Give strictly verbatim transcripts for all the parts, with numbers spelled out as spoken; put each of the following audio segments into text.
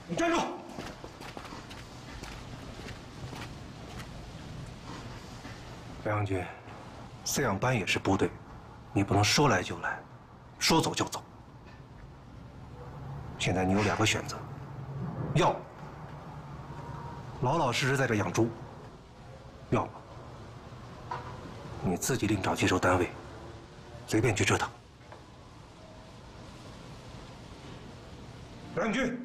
你站住！梁军，饲养班也是部队，你不能说来就来，说走就走。现在你有两个选择，要么老老实实在这养猪，要么你自己另找接收单位，随便去折腾。梁军。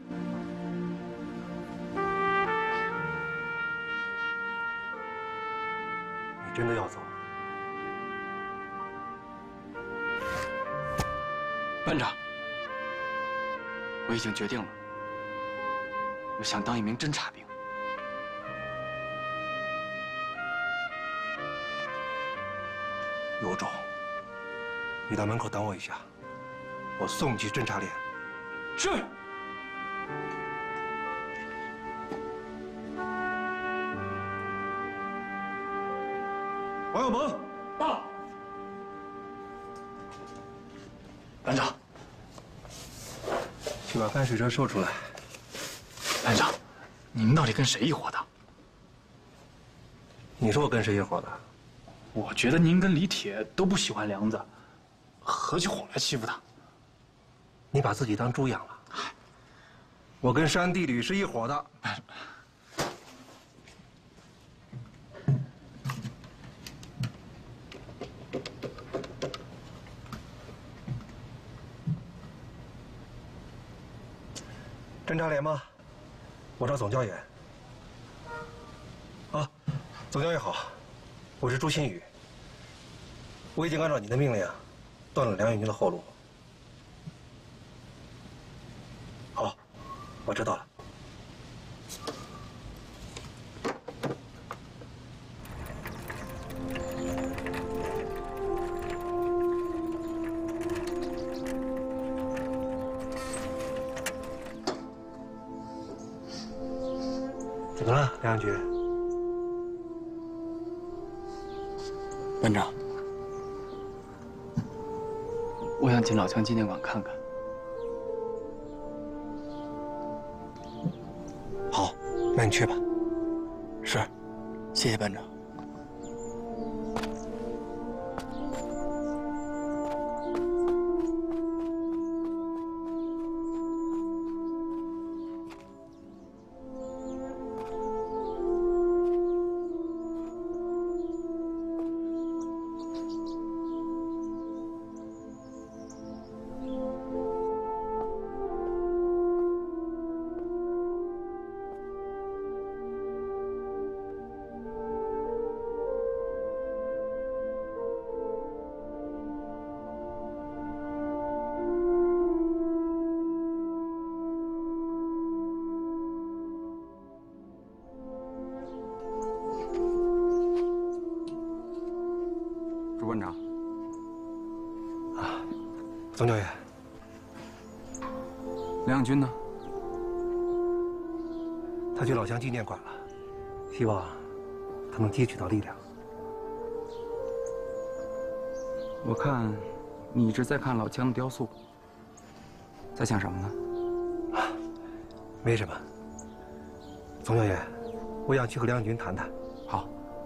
真的要走？ 班长，我已经决定了，我想当一名侦察兵。 有种！你到门口等我一下，我送你去侦察连。 是。 王有萌， 到。班长， 去把干水车收出来。 班长，你们到底跟谁一伙的？ 你说我跟谁一伙的？ 我觉得您跟李铁都不喜欢梁子，合起伙来欺负他。 你把自己当猪养了？我跟山地旅是一伙的。 侦察连吗？我找总教员。啊，总教员好，我是朱新宇。我已经按照你的命令，断了梁远军的后路。好，我知道了。怎么了，梁军？ 班长，我想进老枪纪念馆看看。 好，那你去吧。是， 谢谢班长。 朱班长， 啊，总教员， 梁养军呢？ 他去老乡纪念馆了，希望他能汲取到力量。 我看你一直在看老枪的雕塑，在想什么呢？ 啊，没什么。总教员，我想去和梁养军谈谈。 好。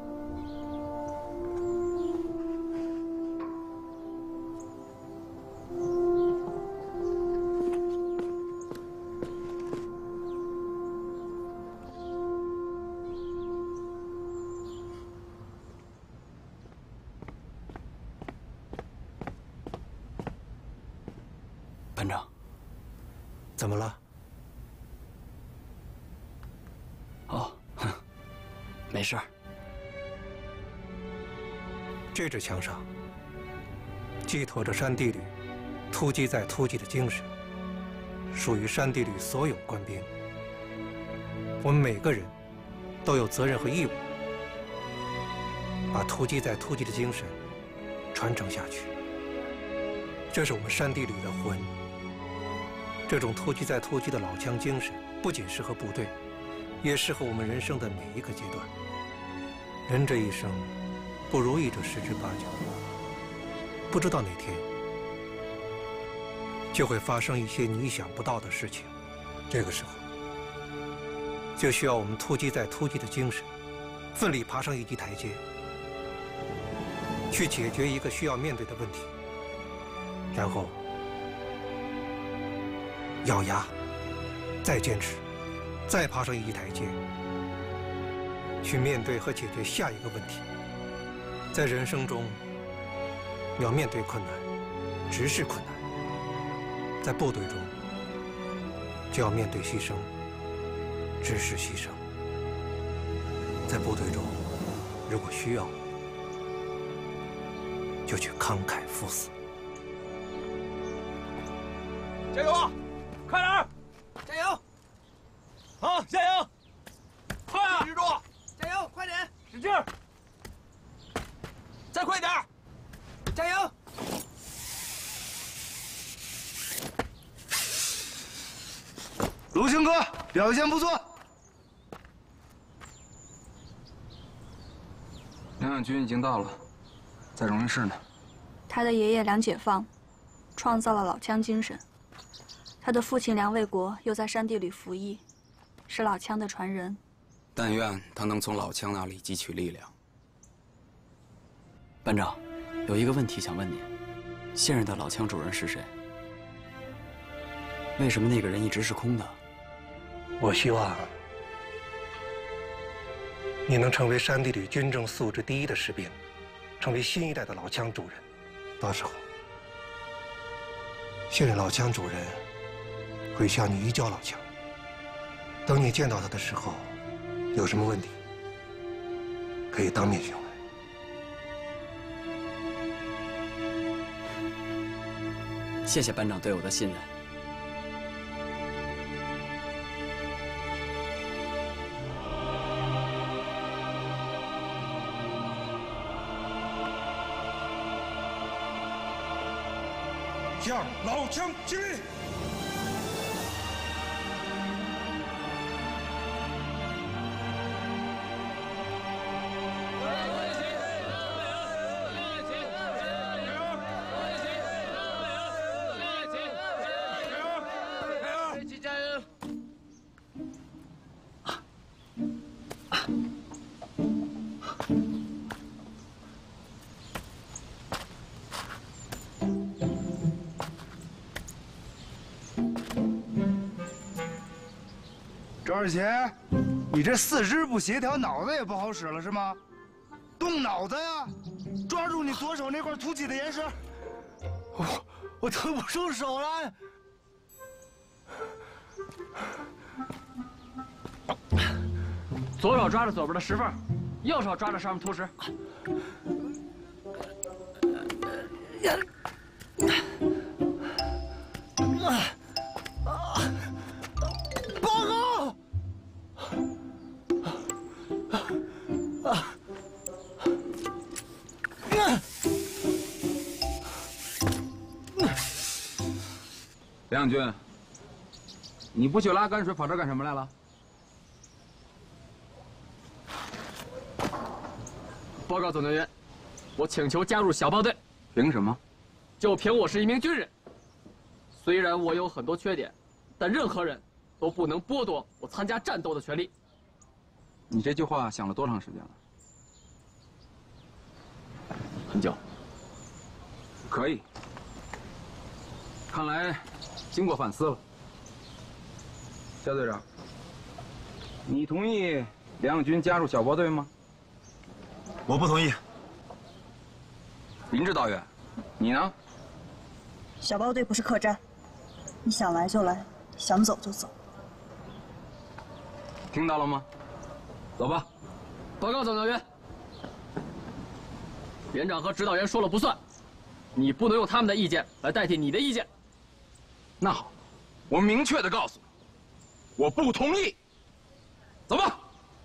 班长， 怎么了？ 哦，哼，没事儿。 这支枪上寄托着山地旅突击再突击的精神，属于山地旅所有官兵。我们每个人都有责任和义务，把突击再突击的精神传承下去。这是我们山地旅的魂。 这种突击再突击的老枪精神，不仅适合部队，也适合我们人生的每一个阶段。人这一生，不如意者十之八九，不知道哪天就会发生一些你意想不到的事情。这个时候， 就需要我们突击在突击的精神，奋力爬上一级台阶，去解决一个需要面对的问题，然后咬牙，再坚持，再爬上一级台阶，去面对和解决下一个问题。在人生中，要面对困难，直视困难；在部队中，就要面对牺牲，直视牺牲。在部队中，如果需要，就去慷慨赴死。 加油啊！快点儿！加油！好，加油！快啊！记住！加油！快点！使劲儿！再快点儿！加油！ 卢青哥表现不错。 梁养军已经到了，在荣誉室呢。 他的爷爷梁解放，创造了老枪精神。他的父亲梁卫国又在山地里服役，是老枪的传人。 但愿他能从老枪那里汲取力量。 班长，有一个问题想问您：现任的老枪主人是谁？为什么那个人一直是空的？ 我希望你能成为山地旅军政素质第一的士兵，成为新一代的老枪主人。到时候，现任老枪主人会向你移交老枪。等你见到他的时候，有什么问题可以当面询问。 谢谢班长对我的信任。 向老枪敬礼！ 周二贤，你这四肢不协调，脑子也不好使了是吗？动脑子呀！抓住你左手那块凸起的岩石。 我我腾不出手来。左手抓着左边的石缝，右手抓着上面凸石。报告！ 梁养军，你不去拉泔水，跑这干什么来了？ 报告总队员，我请求加入小豹队。 凭什么？ 就凭我是一名军人。虽然我有很多缺点，但任何人都不能剥夺我参加战斗的权利。 你这句话想了多长时间了？ 很久。 可以。看来经过反思了。肖队长，你同意梁养军加入小豹队吗？ 我不同意。 林指导员，你呢？ 小豹队不是客栈，你想来就来，想走就走。 听到了吗？走吧。 报告总队员，连长和指导员说了不算，你不能用他们的意见来代替你的意见。 那好，我明确的告诉你，我不同意。走吧。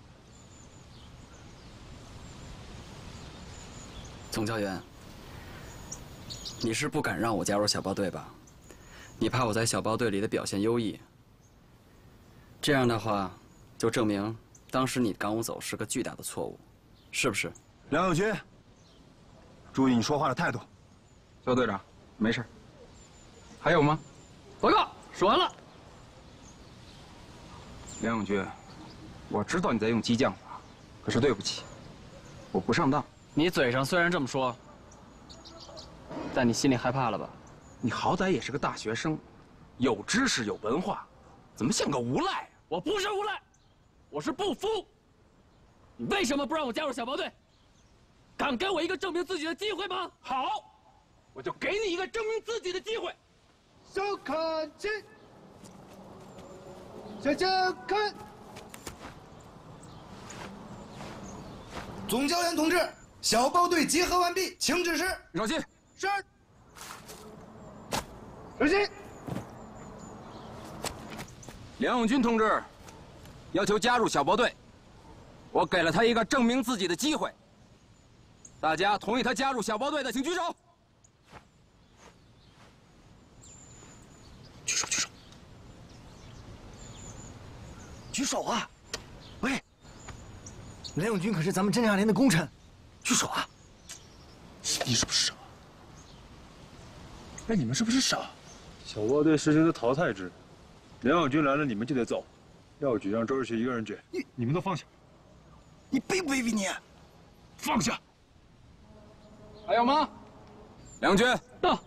总教员，你是不敢让我加入小豹队吧？你怕我在小豹队里的表现优异。这样的话，就证明当时你赶我走是个巨大的错误，是不是？ 梁永军，注意你说话的态度。 肖队长，没事。还有吗？ 报告，说完了。 梁永军， 我知道你在用激将法，可是对不起，我不上当。 你嘴上虽然这么说，但你心里害怕了吧？ 你好歹也是个大学生，有知识有文化，怎么像个无赖啊？ 我不是无赖，我是不服。你为什么不让我加入小包队？敢给我一个证明自己的机会吗？ 好，我就给你一个证明自己的机会。 小看齐，小小看。总教员同志，小包队集合完毕，请指示。 饶进。 是。有请。 梁永军同志要求加入小包队，我给了他一个证明自己的机会。大家同意他加入小包队的，请举手。 举手，举手，举手啊！喂，梁永军可是咱们侦察连的功臣，举手啊！ 你是不是傻？哎，你们是不是傻？小包队实行的淘汰制，梁永军来了你们就得走，要举让周日奇一个人举。你你们都放下！ 你卑不卑鄙你？ 放下！ 还有吗？梁军到。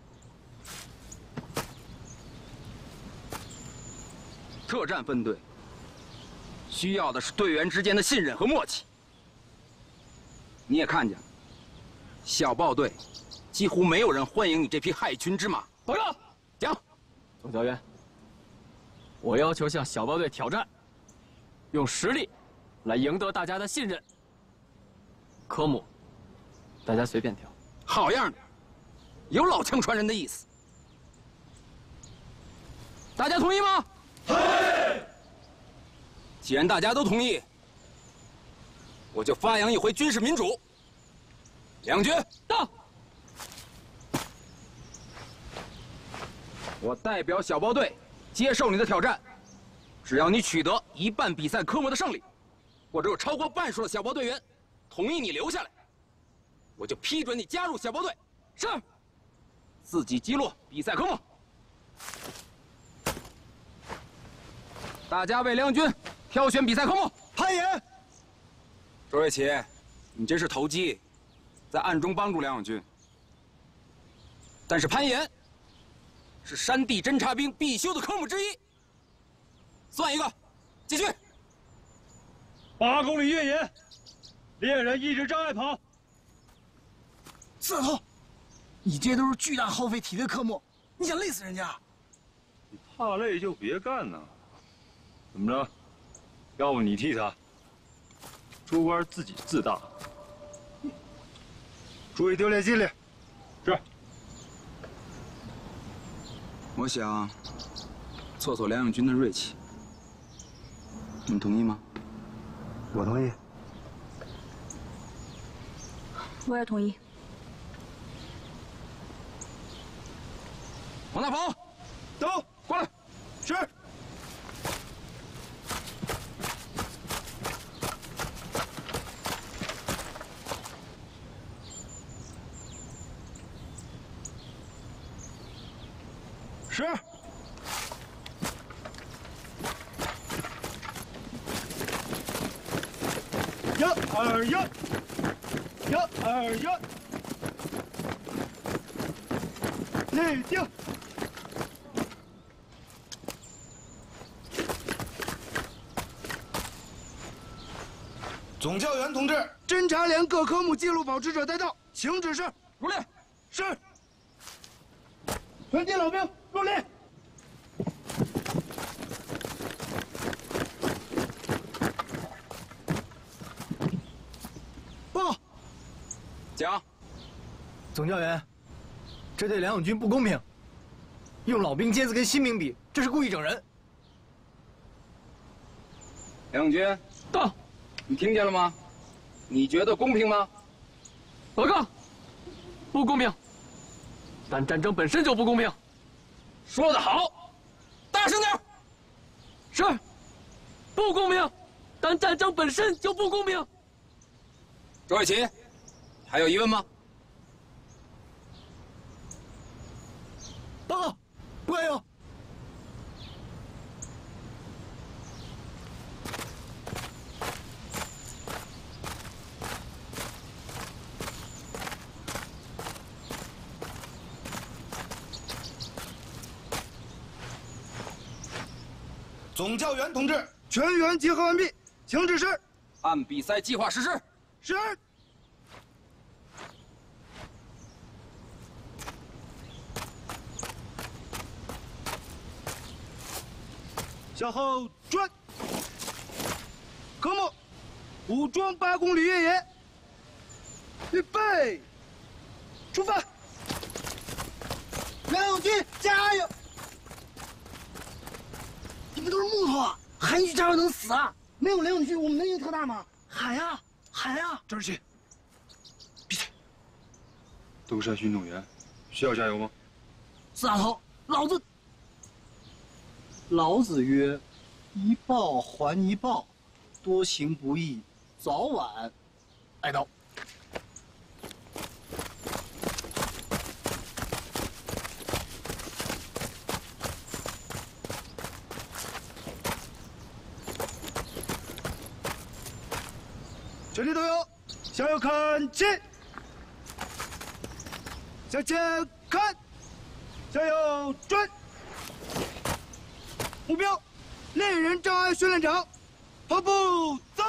特战分队需要的是队员之间的信任和默契。你也看见了，小豹队几乎没有人欢迎你这匹害群之马。 报告， 讲。 总教员，我要求向小豹队挑战，用实力来赢得大家的信任。科目，大家随便挑。 好样的，有老枪传人的意思。大家同意吗？ 对。 既然大家都同意，我就发扬一回军事民主。两军到。我代表小包队接受你的挑战，只要你取得一半比赛科目的胜利，或者有超过半数的小包队员同意你留下来，我就批准你加入小包队。是。自己击落比赛科目。大家为梁军挑选比赛科目。 攀岩。 周瑞奇，你这是投机，在暗中帮助梁永军。但是攀岩是山地侦察兵必修的科目之一，算一个，继续。 八公里越野，猎人抑制障碍跑。 刺头，你这都是巨大耗费体力的科目，你想累死人家？ 你怕累就别干呐。怎么着？要不你替他？朱官自己自大。注意丢脸纪律。是。 我想挫挫梁永军的锐气，你们同意吗？ 我同意。 我也同意。 往那跑， 走， 过来。 是。是。一二一，一二一，立定。总教员同志，侦察连各科目记录保持者带到，请指示。 入列。 是。全体老兵入列。报告。 讲。 总教员，这对梁永军不公平，用老兵尖子跟新兵比，这是故意整人。 梁永军到。 你听见了吗？你觉得公平吗？ 报告，不公平。但战争本身就不公平。 说得好，大声点。 是。不公平，但战争本身就不公平。 周瑞奇，还有疑问吗？ 报告，不敢有。 总教员同志，全员集合完毕，请指示。 按比赛计划实施。 是。向后转。科目：武装八公里越野。预备，出发！ 梁永军，加油！你们都是木头啊，喊一句加油能死啊？没有梁永军，我们能赢特大吗？喊呀，喊呀！ 郑世奇，闭嘴！ 登山运动员需要加油吗？ 四大头，老子。老子曰：“一报还一报，多行不义，早晚挨刀。” 全体都有，向右看齐，向前看，向右转。目标：猎人障碍训练场，跑步走。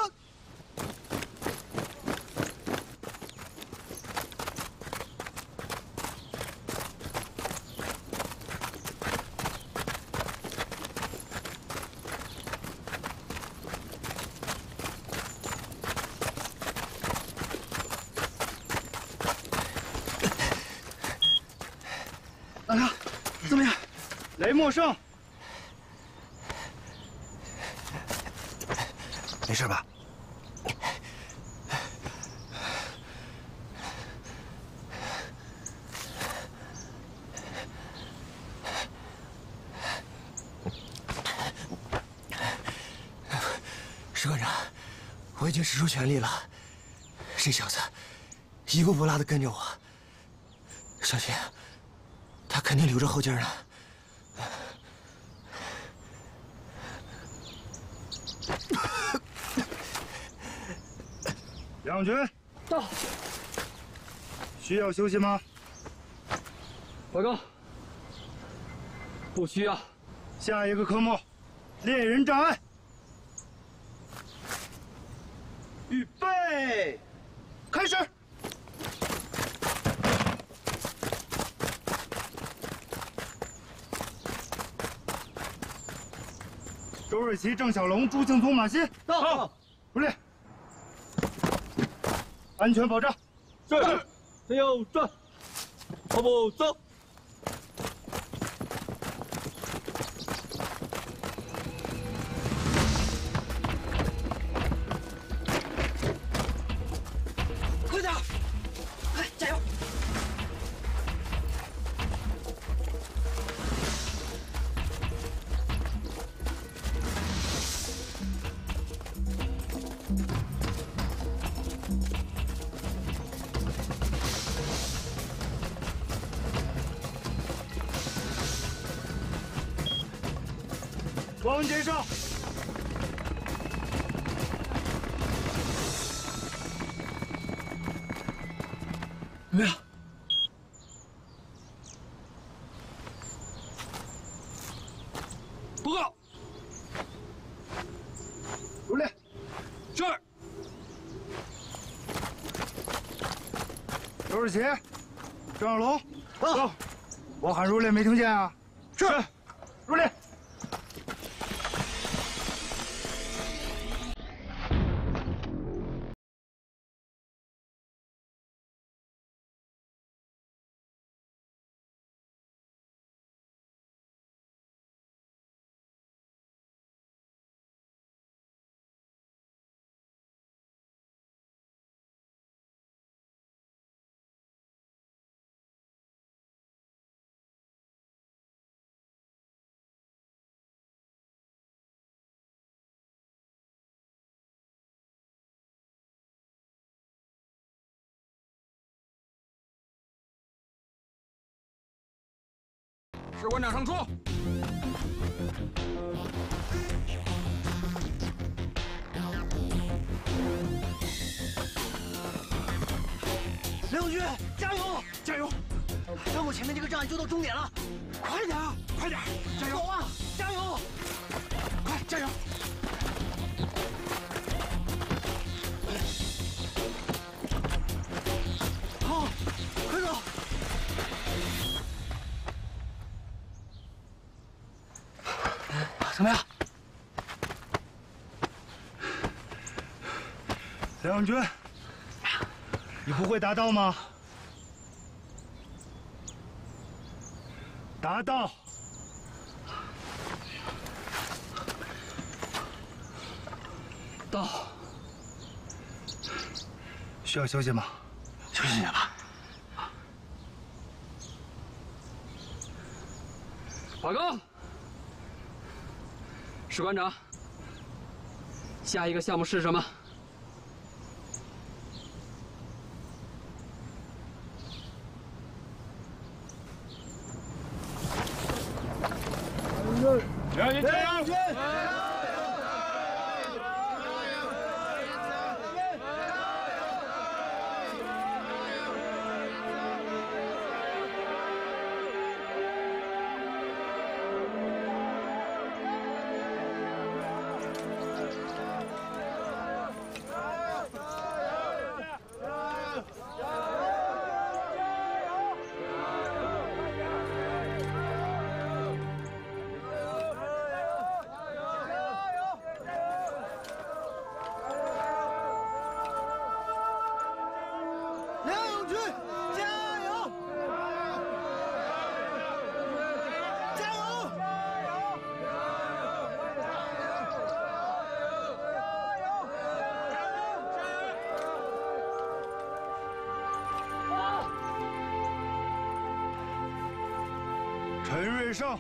老梁，怎么样？ 雷默胜， 没事吧？ 士官长，我已经使出全力了，这小子一步不落的跟着我，小心，他肯定留着后劲呢。 梁军，到。需要休息吗？ 报告。不需要。 下一个科目，猎人障碍。预备，开始。周瑞奇、郑小龙、朱庆聪、马新到，入列。安全保障。 是。向右转，跑步走。 快点，快加油！ 王杰上。 怎么样？ 报告。 入列。 是。 周瑞奇、郑小龙，到。我喊入列没听见啊？ 是。 入列。 士官长上书。 梁永军，加油！加油！让我前面这个障碍就到终点了，快点，快点，加油！走啊，加油！快！ 加油！好，快走！怎么样？ 梁永军，你不会达到吗？达到。 到， 需要休息吗？ 休息一下吧。 报告，士官长，下一个项目是什么？ 梁永军， 梁永军！ 陈瑞胜，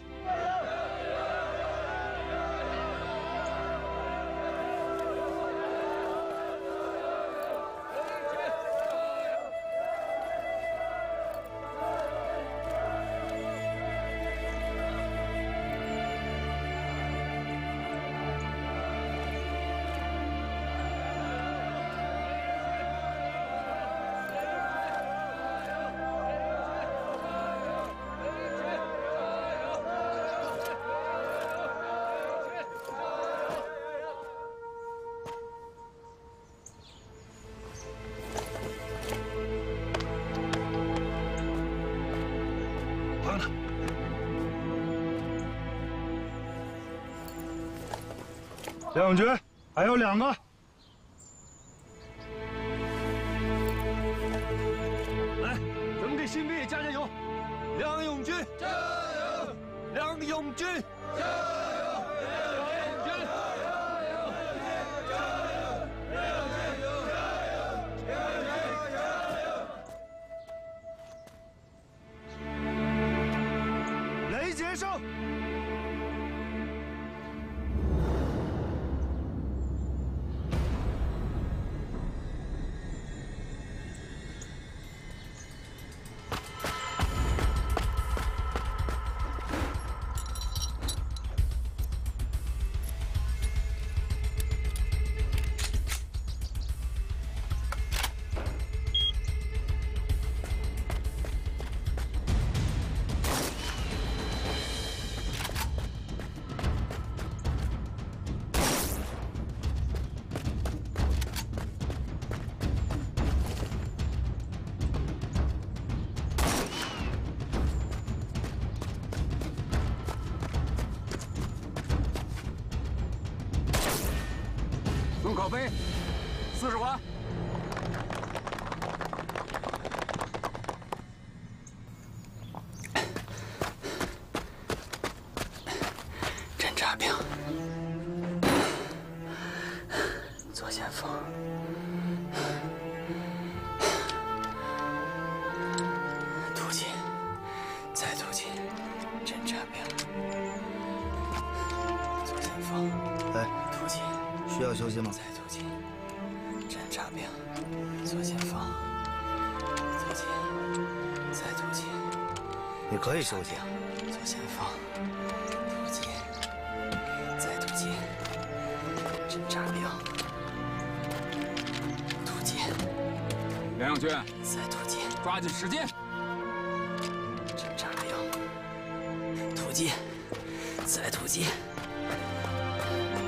梁永军，还有两个。 来，咱们给新兵也加加油！梁永军，加油！梁永军，加油！梁永军，加油！ 雷杰胜。 孙可飞，四十环。 侦察兵，左前锋，突进，再突进，侦察兵，左前锋， 哎， 突进。 需要休息吗？ 再突进，侦察兵，左前方，突进，再突进。 你可以休息。 左前方，突进，再突进，侦察兵，突进。 梁永军， 再突进， 抓紧时间。 侦察兵，突进，再突进。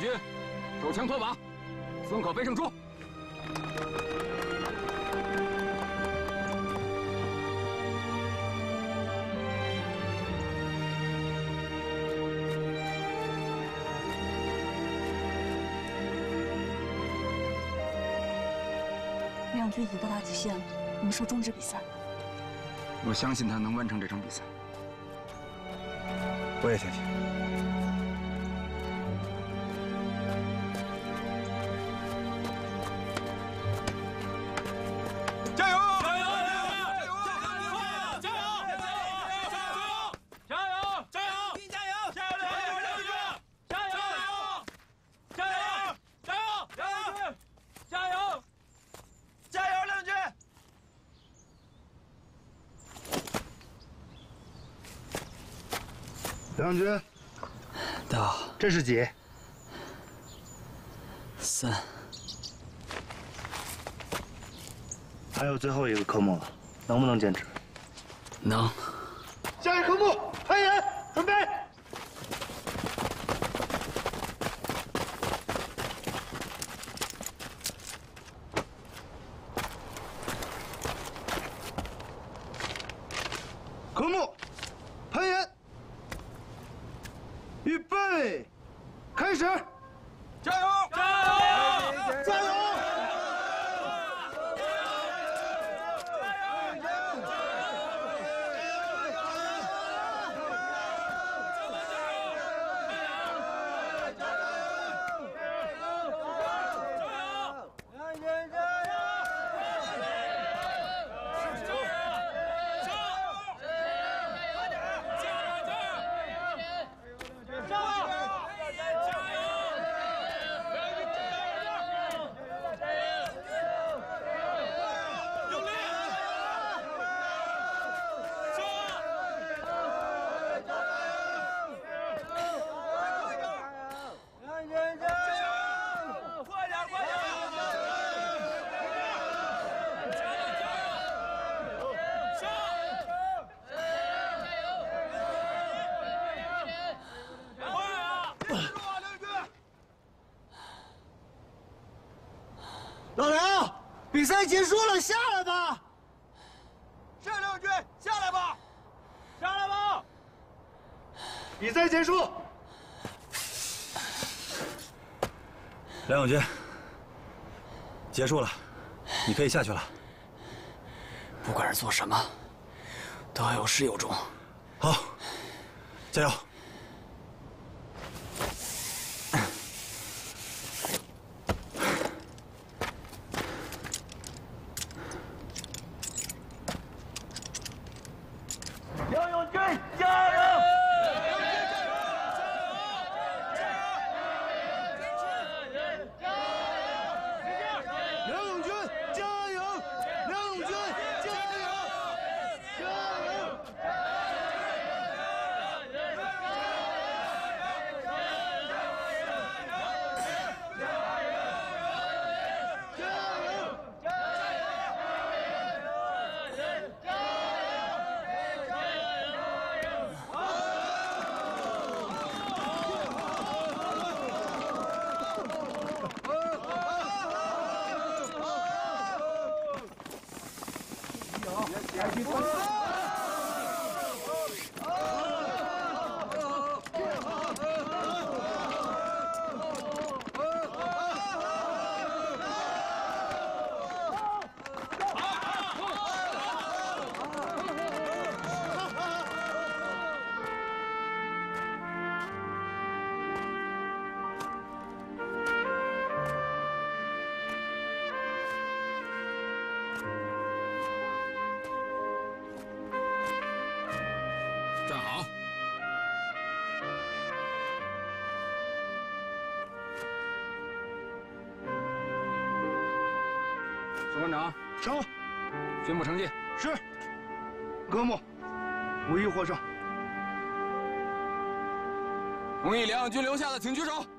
军手枪脱靶，孙可飞胜出。 梁永军已经到达极限了，我们说终止比赛。 我相信他能完成这场比赛。 我也相信。 加油！加油！加油！加油！加油！加油！加油！加油！加油！加油！加油！加油！加油！加油！加油！加油！加油！加油，梁永军！ 梁永军， 到， 这是几？ 三。 还有最后一个科目了，能不能坚持？ 能。 下一个科目，攀岩，准备。科目，攀岩。预备，开始！ 加油！加油！ 加油！ 老梁，比赛结束了，下来吧。 是梁永军，下来吧，下来吧。 比赛结束。 梁永军，结束了，你可以下去了。 不管是做什么，都要有始有终。 好，加油！ 梁永军，加油！ 梁永军，加油！梁永军，加油！加油！ 站好。士官长， 上。 宣布成绩。 是。科目，无一获胜。 同意梁永军留下的，请举手。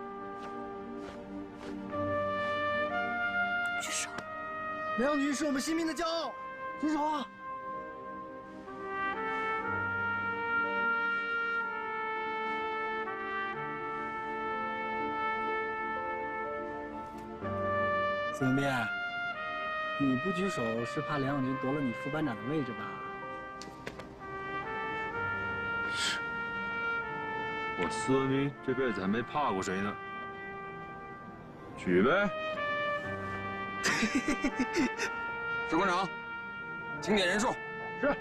举手。 梁永军是我们新兵的骄傲，举手啊！ 孙膑，你不举手是怕梁永军夺了你副班长的位置吧？ 是。我孙膑这辈子还没怕过谁呢。举呗。 士官长，清点人数。 是。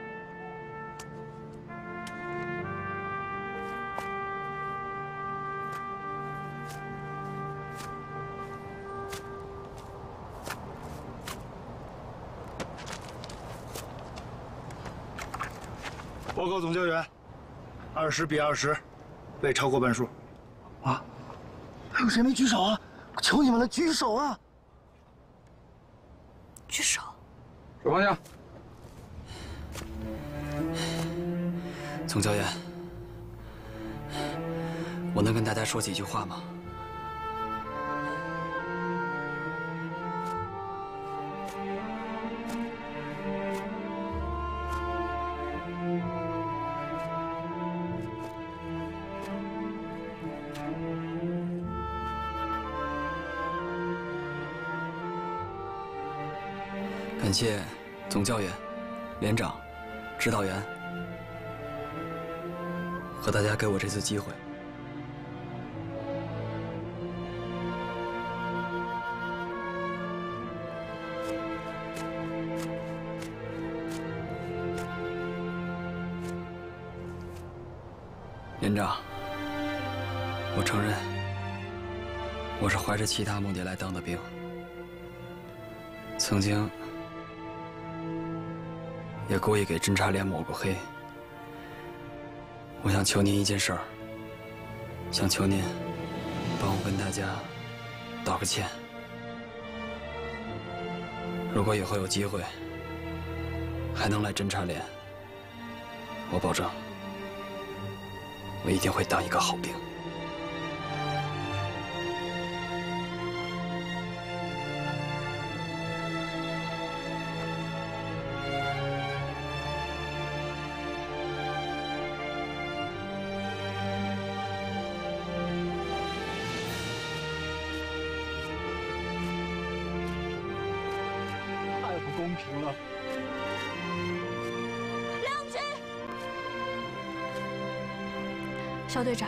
报告总教员，二十比二十，未超过半数。 啊？还有谁没举手啊？求你们了，举手啊！ 举手。 手放下。总教员，我能跟大家说几句话吗？感谢总教员、连长、指导员和大家给我这次机会。连长，我承认，我是怀着其他目的来当的兵，曾经也故意给侦察连抹过黑。我想求您一件事儿，想求您帮我跟大家道个歉。如果以后有机会还能来侦察连，我保证，我一定会当一个好兵。 太不公平了！ 梁永军，肖队长，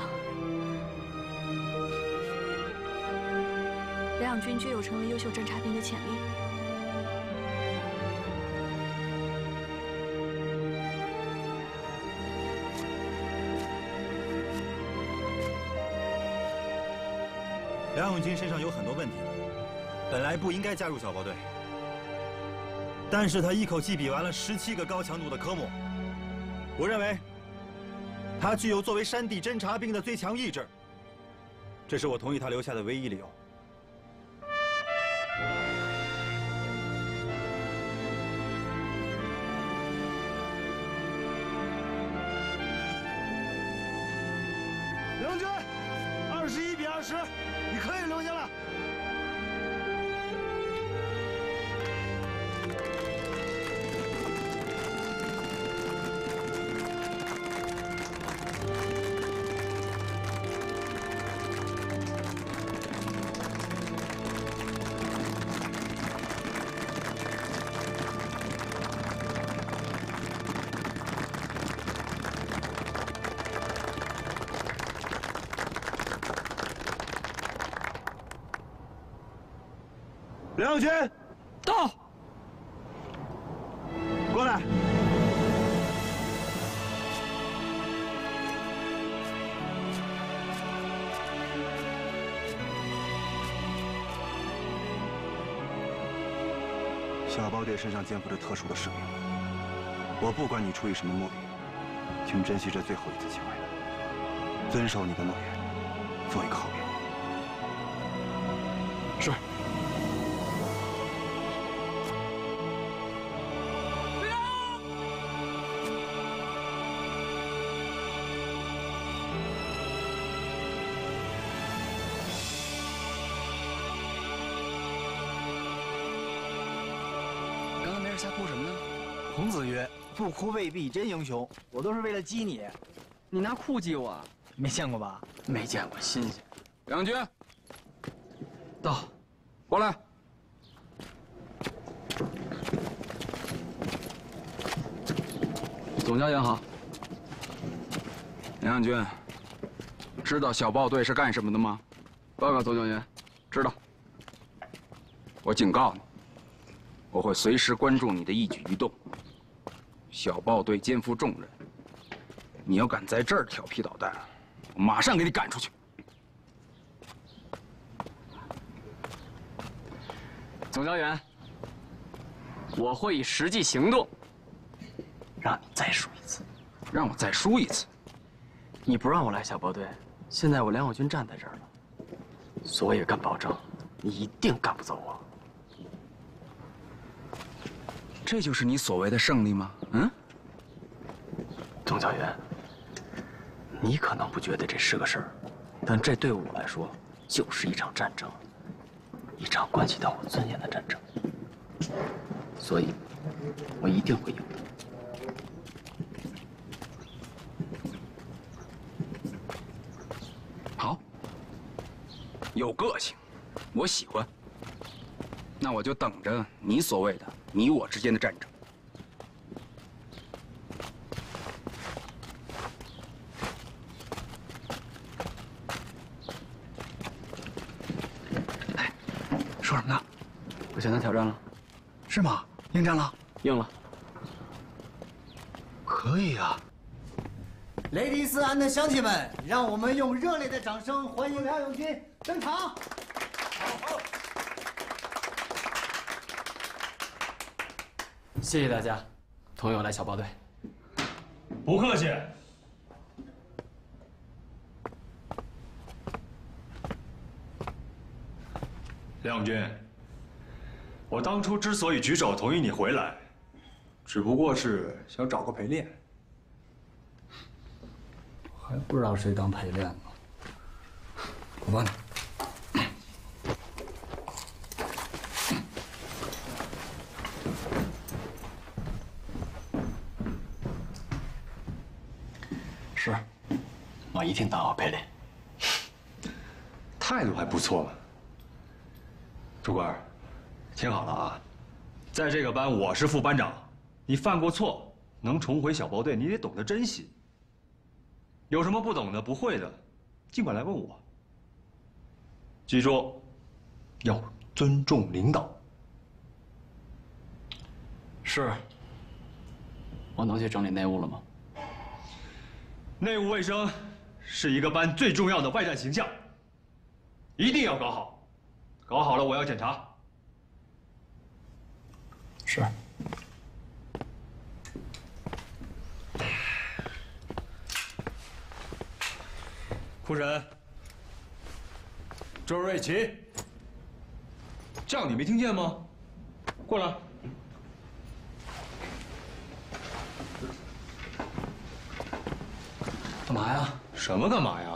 梁永军具有成为优秀侦察兵的潜力。 梁永军身上有很多问题，本来不应该加入小包队。但是他一口气比完了十七个高强度的科目，我认为他具有作为山地侦察兵的最强意志，这是我同意他留下的唯一理由。 梁军，二十一比二十，你可以留下来。梁永军， 到， 过来。 小包队身上肩负着特殊的使命，我不管你出于什么目的，请珍惜这最后一次机会，遵守你的诺言，做一个好兵。 是。刚刚没人瞎哭什么呢？ 孔子曰：“不哭未必真英雄。”我都是为了激你。 你拿哭激我？ 没见过吧？ 没见过，新鲜。梁永军，到，过来。 总教员好。 梁养军，知道小豹队是干什么的吗？ 报告总教员，知道。 我警告你，我会随时关注你的一举一动。小豹队肩负重任，你要敢在这儿调皮捣蛋，我马上给你赶出去。 总教员，我会以实际行动让你再输一次。 让我再输一次？ 你不让我来小豹队，现在我梁友军站在这儿了，所以敢保证，你一定赶不走我。 这就是你所谓的胜利吗？嗯， 总教员，你可能不觉得这是个事儿，但这对我来说就是一场战争，一场关系到我尊严的战争，所以，我一定会赢的。 好，有个性，我喜欢。那我就等着你所谓的你我之间的战争。 哎，说什么呢？ 我向他挑战了。 是吗？应战了？ 应了。 可以啊。 雷迪斯安的乡亲们，让我们用热烈的掌声欢迎梁永军登场。好。 谢谢大家，同意我来小豹队。 不客气。梁永军，我当初之所以举手同意你回来，只不过是想找个陪练。 还不知道谁当陪练呢。我帮你。 是，我一定当好陪练。 态度还不错嘛。朱官，听好了啊，在这个班我是副班长，你犯过错，能重回小豹队，你得懂得珍惜。有什么不懂的、不会的，尽管来问我。记住，要尊重领导。 是。我能去整理内务了吗？ 内务卫生是一个班最重要的外在形象，一定要搞好。搞好了，我要检查。 是。 库神，周瑞奇，叫你没听见吗？过来。 干嘛呀？ 什么干嘛呀？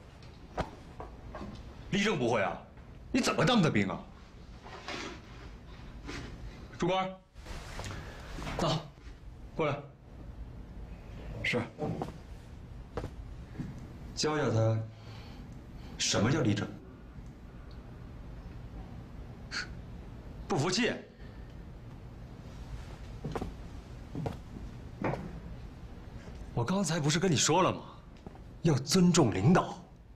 立正不会啊？你怎么当的兵啊？朱官， 到， 过来。 是。 教教他什么叫立正。不服气？我刚才不是跟你说了吗？要尊重领导。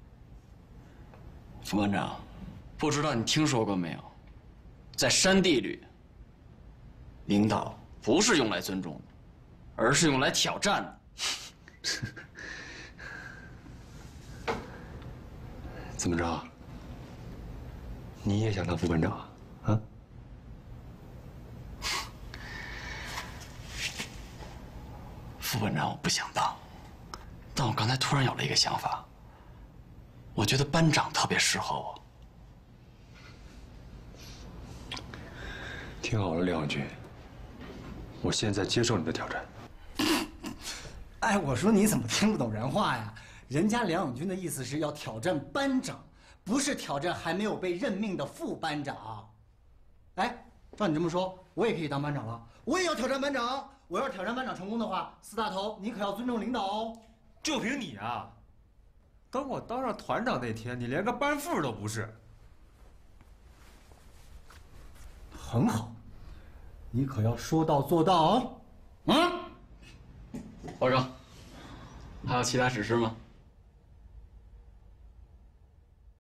副班长，不知道你听说过没有，在山地里，领导不是用来尊重的，而是用来挑战的。 怎么着？你也想当副班长啊？ 副班长我不想当，但我刚才突然有了一个想法，我觉得班长特别适合我。 听好了，梁永军，我现在接受你的挑战。 哎，我说你怎么听不懂人话呀？人家梁永军的意思是要挑战班长，不是挑战还没有被任命的副班长。哎，照你这么说，我也可以当班长了。我也要挑战班长。我要是挑战班长成功的话，四大头，你可要尊重领导哦。 就凭你啊！等我当上团长那天，你连个班副都不是。 很好，你可要说到做到哦。嗯。 报告，还有其他指示吗？